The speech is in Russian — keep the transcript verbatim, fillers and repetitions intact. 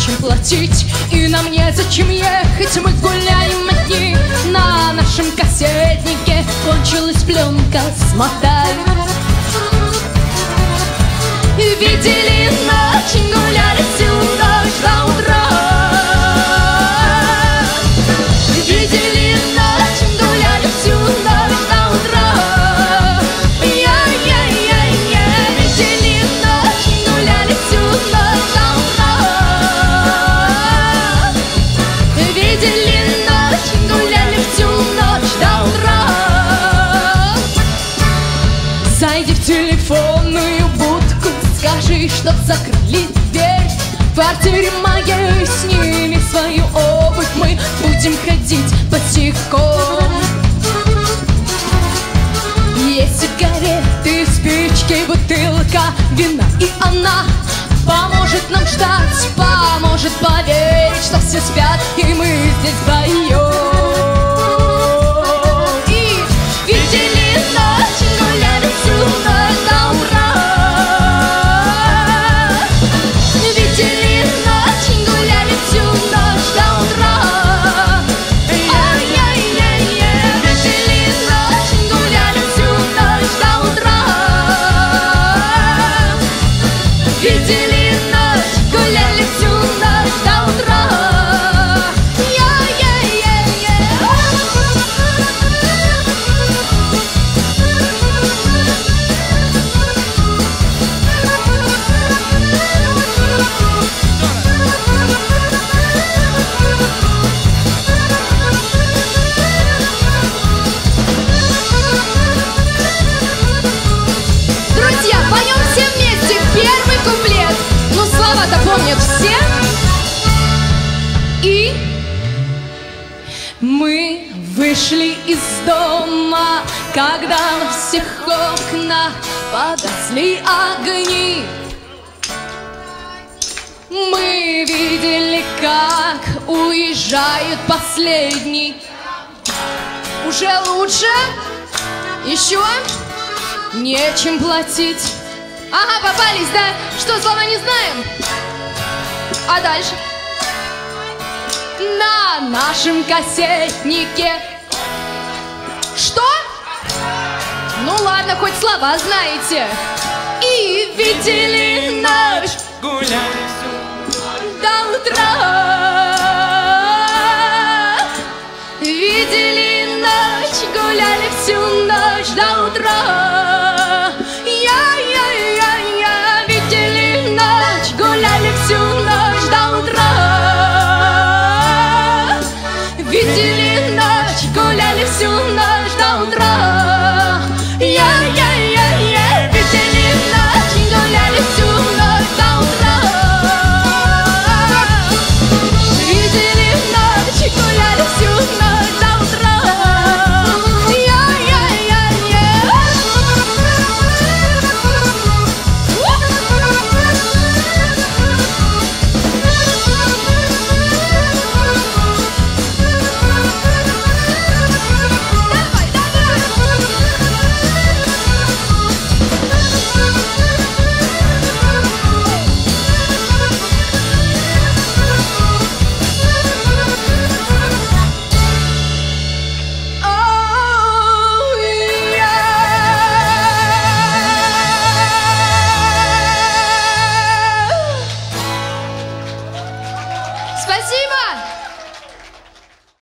нечем платить, и нам незачем ехать, мы гуляем одни. На нашем кассетнике кончилась пленка, смотай. Видели ночь, гуляли всю ночь до утра. Видели ночь, гуляли всю ночь до утра. Я-я-я-я. Видели ночь, гуляли всю ночь до утра. Видели ночь, гуляли всю ночь до утра. Зайди в телефонную будку, скажи, чтоб закрыли дверь. В квартире моей сними свою обувь, мы будем ходить босиком. Есть сигареты, спички, бутылка вина, и она поможет нам ждать, поможет поверить, что все спят, и мы здесь вдвоем. И видели ночь, гуляли всю ночь до утра. Видели ночь, гуляли всю ночь до утра. Ай-яй-яй-яй. Видели ночь, гуляли всю ночь до утра. Видели ночь, гуляли всю ночь до утра. Друзья, поем все вместе первый куплет. Ну, слова-то помнят все. И мы вышли из дома, когда во всех окнах погасли огни. Мы видели, как уезжают последний. Уже лучше? Еще? Нечем платить. Ага, попались, да? Что, слова не знаем? А дальше? На нашем кассетнике. Что? Ну ладно, хоть слова знаете. И видели ночь, Гуляли всю до утра.